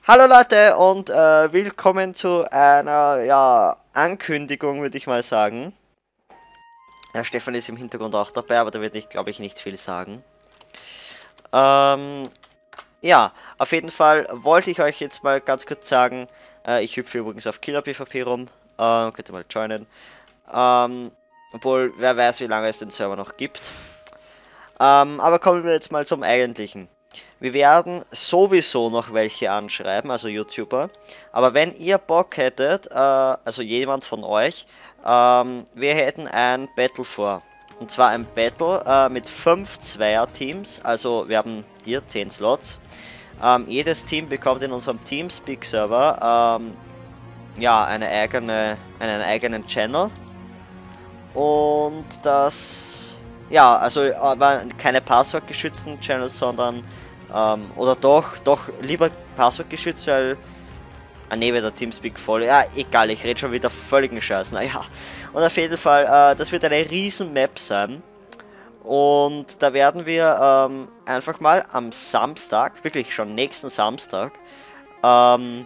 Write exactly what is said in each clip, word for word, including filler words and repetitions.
Hallo Leute und äh, willkommen zu einer ja, Ankündigung, würde ich mal sagen. Ja, Stefan ist im Hintergrund auch dabei, aber da wird ich, glaube ich, nicht viel sagen. Ähm, ja, auf jeden Fall wollte ich euch jetzt mal ganz kurz sagen, äh, ich hüpfe übrigens auf Killer PvP rum, äh, könnt ihr mal joinen. Ähm, obwohl, wer weiß, wie lange es den Server noch gibt. Ähm, aber kommen wir jetzt mal zum Eigentlichen. Wir werden sowieso noch welche anschreiben, also YouTuber. Aber wenn ihr Bock hättet, äh, also jemand von euch, ähm, wir hätten ein Battle vor. Und zwar ein Battle äh, mit fünf Zweier-Teams. Also wir haben hier zehn Slots. Ähm, jedes Team bekommt in unserem Teamspeak-Server ähm, ja, eine eigene, einen eigenen Channel. Und das, ja, also aber keine passwortgeschützten Channels, sondern Ähm, oder doch, doch lieber passwortgeschützt, weil... Ah ne, der Teamspeak voll. Ja, egal, ich rede schon wieder völligen Scheiß. Naja. Und auf jeden Fall, äh, das wird eine riesen Map sein. Und da werden wir ähm, einfach mal am Samstag, wirklich schon nächsten Samstag, ähm,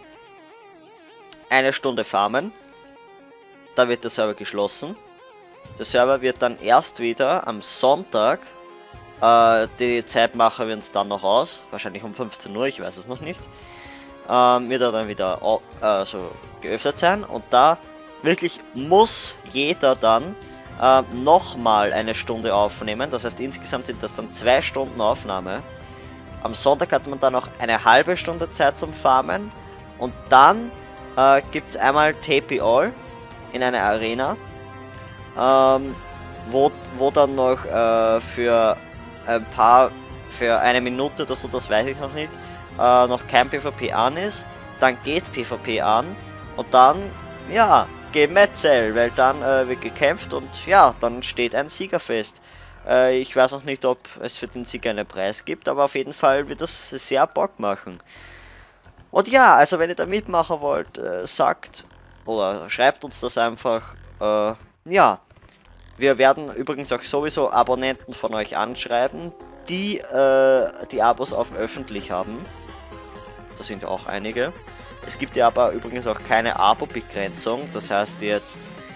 eine Stunde farmen. Da wird der Server geschlossen. Der Server wird dann erst wieder am Sonntag... Uh, die Zeit machen wir uns dann noch aus, wahrscheinlich um fünfzehn Uhr, ich weiß es noch nicht. Ähm, wird er dann wieder uh, so geöffnet sein und da wirklich muss jeder dann uh, nochmal eine Stunde aufnehmen. Das heißt, insgesamt sind das dann zwei Stunden Aufnahme. Am Sonntag hat man dann noch eine halbe Stunde Zeit zum Farmen und dann uh, gibt es einmal T P All in einer Arena, ähm, wo, wo dann noch uh, für ein paar, für eine Minute oder so, das weiß ich noch nicht, äh, noch kein PvP an ist, dann geht PvP an und dann, ja, Gemetzel, weil dann äh, wird gekämpft und ja, dann steht ein Sieger fest. Äh, ich weiß noch nicht, ob es für den Sieger einen Preis gibt, aber auf jeden Fall wird das sehr Bock machen. Und ja, also wenn ihr da mitmachen wollt, äh, sagt oder schreibt uns das einfach, äh, ja. Wir werden übrigens auch sowieso Abonnenten von euch anschreiben, die äh, die Abos auf öffentlich haben. Das sind ja auch einige. Es gibt ja aber übrigens auch keine Abo-Begrenzung. Das heißt jetzt,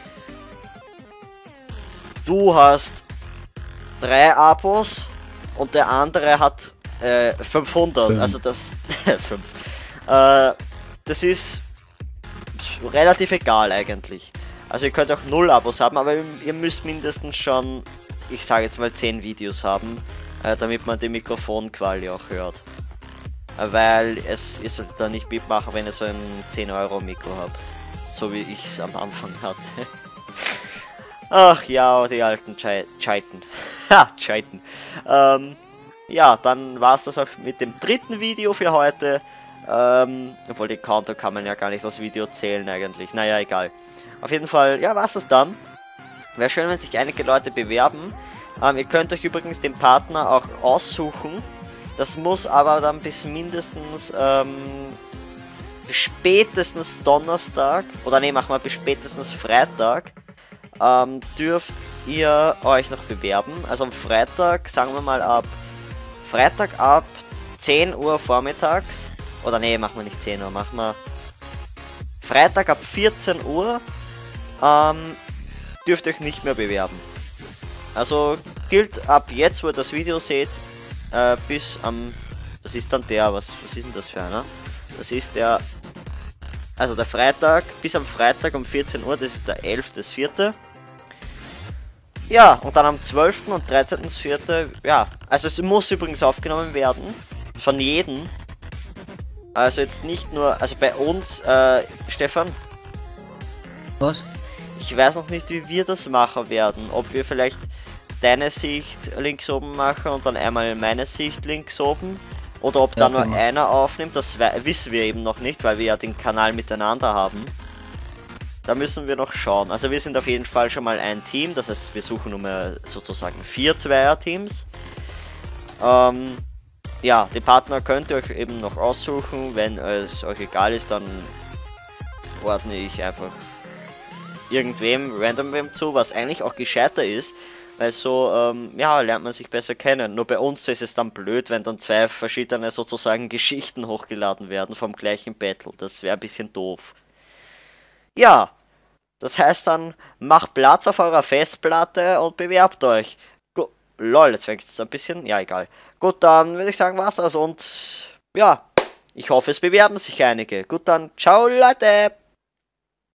du hast drei Abos und der andere hat äh, fünfhundert. Fünf. Also das... fünf. Äh, das ist relativ egal eigentlich. Also ihr könnt auch null Abos haben, aber ihr müsst mindestens schon, ich sage jetzt mal zehn Videos haben, äh, damit man die Mikrofonquali auch hört. Äh, weil es, ihr sollt da nicht mitmachen, wenn ihr so ein zehn Euro Mikro habt. So wie ich es am Anfang hatte. Ach ja, die alten Cheiten. Ha, Cheiten. Ähm, ja, dann war es das auch mit dem dritten Video für heute. Ähm, obwohl die Counter kann man ja gar nicht als Video zählen eigentlich. Naja, egal. Auf jeden Fall, ja, war's das dann. Wäre schön, wenn sich einige Leute bewerben. Ähm, ihr könnt euch übrigens den Partner auch aussuchen. Das muss aber dann bis mindestens, ähm, bis spätestens Donnerstag, oder ne, machen wir bis spätestens Freitag, ähm, dürft ihr euch noch bewerben. Also am Freitag, sagen wir mal ab, Freitag ab zehn Uhr vormittags, oder ne, machen wir nicht zehn Uhr, machen wir Freitag ab vierzehn Uhr, ähm, dürft ihr euch nicht mehr bewerben. Also gilt ab jetzt, wo ihr das Video seht, äh, bis am, das ist dann der, was, was ist denn das für einer? Das ist der, also der Freitag, bis am Freitag um vierzehn Uhr, das ist der elfte vierte Ja, und dann am zwölften und dreizehnten vierten ja, also es muss übrigens aufgenommen werden, von jedem. Also jetzt nicht nur, also bei uns, äh, Stefan? Was? Ich weiß noch nicht, wie wir das machen werden. Ob wir vielleicht deine Sicht links oben machen und dann einmal meine Sicht links oben. Oder ob ja, da nur genau. einer aufnimmt, das wissen wir eben noch nicht, weil wir ja den Kanal miteinander haben. Da müssen wir noch schauen. Also wir sind auf jeden Fall schon mal ein Team, das heißt wir suchen nur sozusagen vier Zweier-Teams. Ähm... Ja, den Partner könnt ihr euch eben noch aussuchen. Wenn es euch egal ist, dann ordne ich einfach irgendwem, random wem zu, was eigentlich auch gescheiter ist, Weil so, ähm, ja, lernt man sich besser kennen. Nur bei uns ist es dann blöd, wenn dann zwei verschiedene sozusagen Geschichten hochgeladen werden vom gleichen Battle. Das wäre ein bisschen doof. Ja, das heißt dann, macht Platz auf eurer Festplatte und bewerbt euch. Gu Lol, jetzt fängt es ein bisschen, ja egal. Gut, dann würde ich sagen, war's das und ja, ich hoffe es bewerben sich einige. Gut, dann ciao Leute!